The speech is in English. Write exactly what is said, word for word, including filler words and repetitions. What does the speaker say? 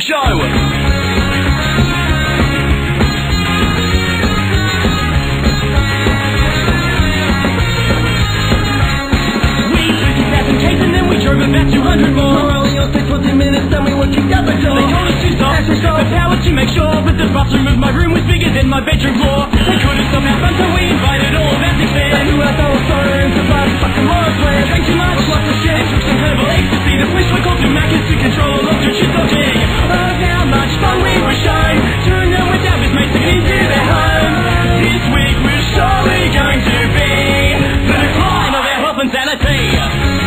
show. Drove about two hundred more. We're only on six twenty minutes and we were kicked out the door. They told us to stop, As we stop the power to make sure. But the bathroom of my room was bigger than my bedroom floor. They couldn't stop our fun, so we invited all of our six fans. They knew our whole story and survived fucking Morris plan. Drank too much, lots of shit. Took some herbal ecstasy. The switch were called to Macca's to control all of your shit talking. Oh, how much fun we were shown. Touring them with our mates to get into their homes. This week was surely going to be for the crime of our health and sanity.